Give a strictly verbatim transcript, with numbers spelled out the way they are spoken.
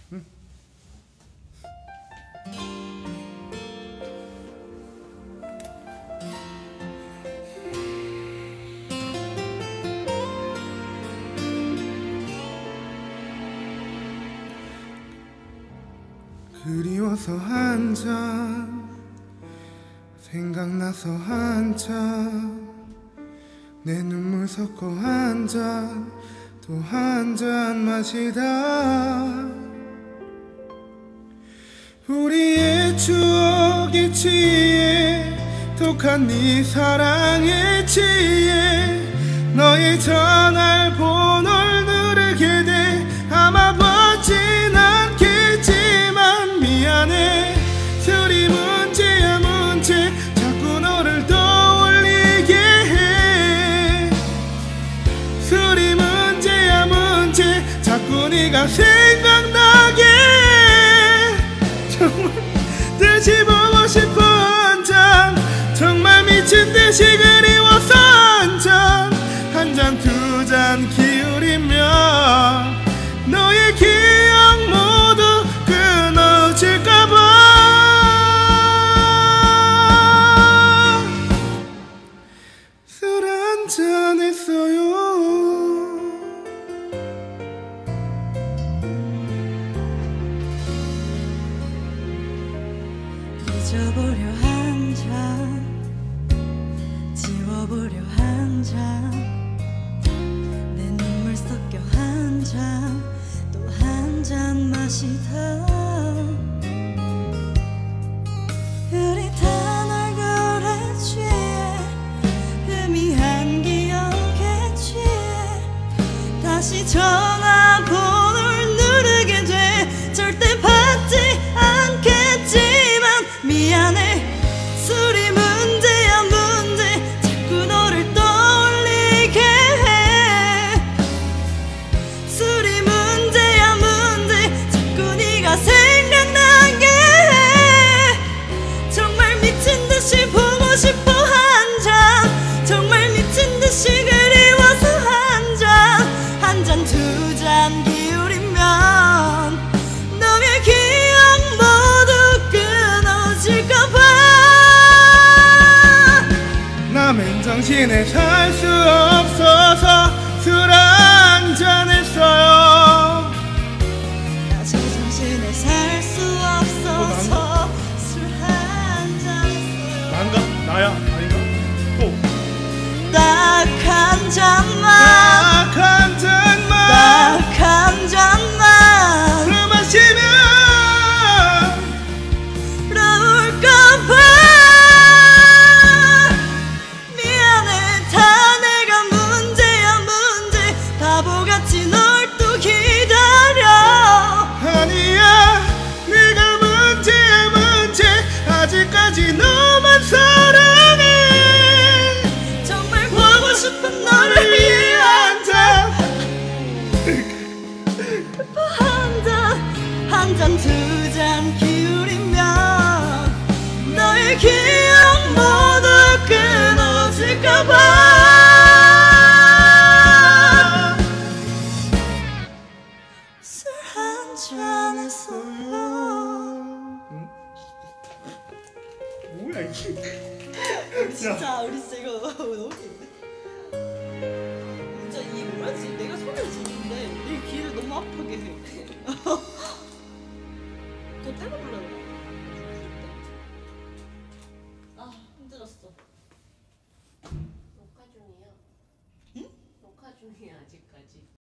응. 그리워서 한잔 생각나서 한잔 내 눈물 섞어 한잔 또 한잔 마시다 우리의 추억에 취해 독한 네 사랑에 취해 너의 전화번호를 누르게 돼 아마 받진 않겠지만 미안해 술이 문제야 문제 자꾸 너를 떠올리게 해 술이 문제야 문제 자꾸 네가 생각나게 정말 다시 보고 싶어 한잔 정말 미친듯이 그리워서 한잔 한잔 두 잔 기울이며 너의 기억 모두 끊어질까봐 술 한잔 했어요. 잊어보려 한잔 지워보려 한잔 내 눈물 섞여 한잔 또 한잔 마시다 우리 단 얼굴에 취해 희미한 기억에 취해 다시 전화번호를 누르게 돼 절대 받지 않겠지만 미안해 술이 문제야 문제 자꾸 너를 떠올리게 해 술이 문제야 문제 자꾸 네가 생각나게 해 정말 미친듯이 보고 싶어 한잔 정말 미친듯이 그리워서 한잔 한 잔 두 잔 기울이면 너의 기억 모두 끊어질까봐 나 맨정신에 살 수 없어서 술 한잔 했어요. 나 제정신에 살 수 없어서 술 한잔 했어요. 난가? 나야? 아닌가? 또 딱 한 잔만 딱 한 잔만 딱 한 잔만 술 마시면 울까봐 미안해 다 내가 문제야 문제 바보같이 널 또 기다려 아니야 네가 문제야 문제 아직까지 너만 사랑해 정말 보고 싶은 너를 너를 위해 위해 한잔 한 잔 한 잔 두 잔 기울이면 너의 기억 모두 끊어질까봐 술 한잔 했어요. 뭐야 이게 진짜 우리 진짜 이거 너무 웃긴데? 진짜 이 뭐라지? 내가 소리를 지르는데 내 귀를 너무 아프게 해. 그거 떼고 불러야 돼. 아 힘들었어. 녹화 중이야. 응? 녹화 중이야 아직까지.